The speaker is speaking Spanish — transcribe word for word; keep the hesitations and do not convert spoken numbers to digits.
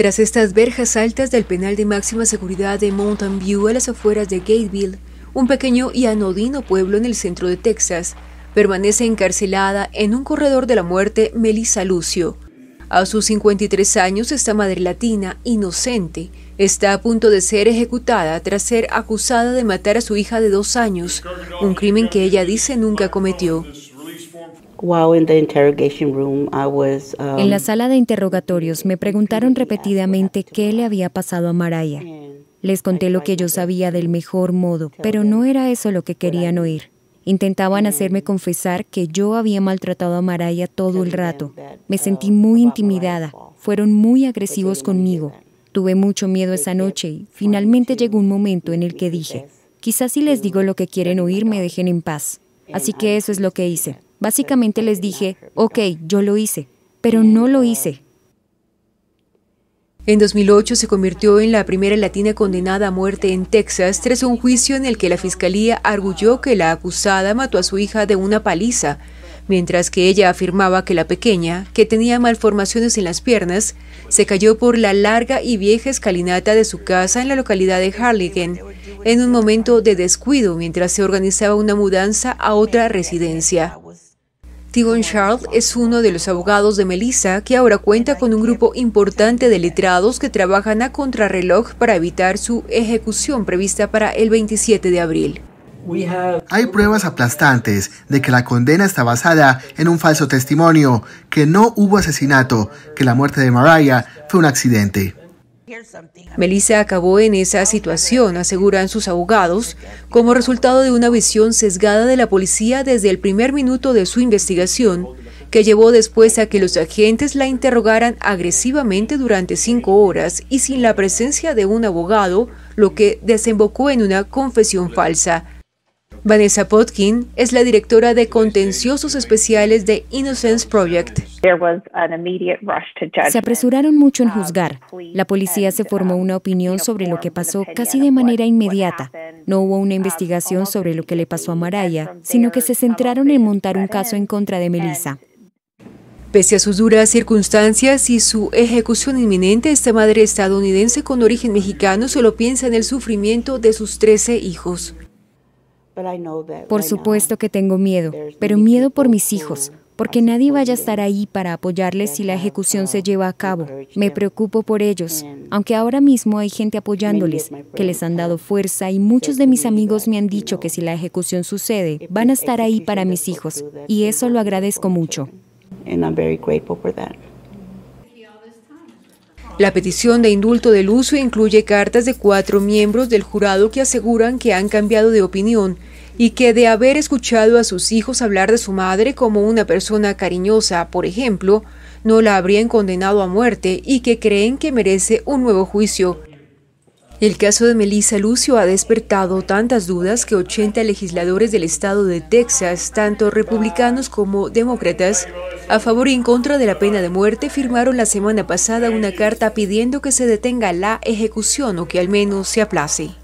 Tras estas verjas altas del penal de máxima seguridad de Mountain View a las afueras de Gateville, un pequeño y anodino pueblo en el centro de Texas, permanece encarcelada en un corredor de la muerte Melissa Lucio. A sus cincuenta y tres años, esta madre latina, inocente, está a punto de ser ejecutada tras ser acusada de matar a su hija de dos años, un crimen que ella dice nunca cometió. En la sala de interrogatorios me preguntaron repetidamente qué le había pasado a Mariah. Les conté lo que yo sabía del mejor modo, pero no era eso lo que querían oír. Intentaban hacerme confesar que yo había maltratado a Mariah todo el rato. Me sentí muy intimidada. Fueron muy agresivos conmigo. Tuve mucho miedo esa noche y finalmente llegó un momento en el que dije, quizás si les digo lo que quieren oír me dejen en paz. Así que eso es lo que hice. Básicamente les dije, ok, yo lo hice, pero no lo hice. En dos mil ocho se convirtió en la primera latina condenada a muerte en Texas tras un juicio en el que la fiscalía arguyó que la acusada mató a su hija de una paliza, mientras que ella afirmaba que la pequeña, que tenía malformaciones en las piernas, se cayó por la larga y vieja escalinata de su casa en la localidad de Harlingen, en un momento de descuido mientras se organizaba una mudanza a otra residencia. Tegan Charles es uno de los abogados de Melissa, que ahora cuenta con un grupo importante de letrados que trabajan a contrarreloj para evitar su ejecución prevista para el veintisiete de abril. Hay pruebas aplastantes de que la condena está basada en un falso testimonio, que no hubo asesinato, que la muerte de Mariah fue un accidente. Melissa acabó en esa situación, aseguran sus abogados, como resultado de una visión sesgada de la policía desde el primer minuto de su investigación, que llevó después a que los agentes la interrogaran agresivamente durante cinco horas y sin la presencia de un abogado, lo que desembocó en una confesión falsa. Vanessa Potkin es la directora de contenciosos especiales de Innocence Project. Se apresuraron mucho en juzgar. La policía se formó una opinión sobre lo que pasó casi de manera inmediata. No hubo una investigación sobre lo que le pasó a Mariah, sino que se centraron en montar un caso en contra de Melissa. Pese a sus duras circunstancias y su ejecución inminente, esta madre estadounidense con origen mexicano solo piensa en el sufrimiento de sus trece hijos. Por supuesto que tengo miedo, pero miedo por mis hijos, porque nadie vaya a estar ahí para apoyarles si la ejecución se lleva a cabo. Me preocupo por ellos, aunque ahora mismo hay gente apoyándoles, que les han dado fuerza y muchos de mis amigos me han dicho que si la ejecución sucede, van a estar ahí para mis hijos, y eso lo agradezco mucho. La petición de indulto de Lucio incluye cartas de cuatro miembros del jurado que aseguran que han cambiado de opinión y que de haber escuchado a sus hijos hablar de su madre como una persona cariñosa, por ejemplo, no la habrían condenado a muerte y que creen que merece un nuevo juicio. El caso de Melissa Lucio ha despertado tantas dudas que ochenta legisladores del estado de Texas, tanto republicanos como demócratas, a favor y en contra de la pena de muerte, firmaron la semana pasada una carta pidiendo que se detenga la ejecución o que al menos se aplace.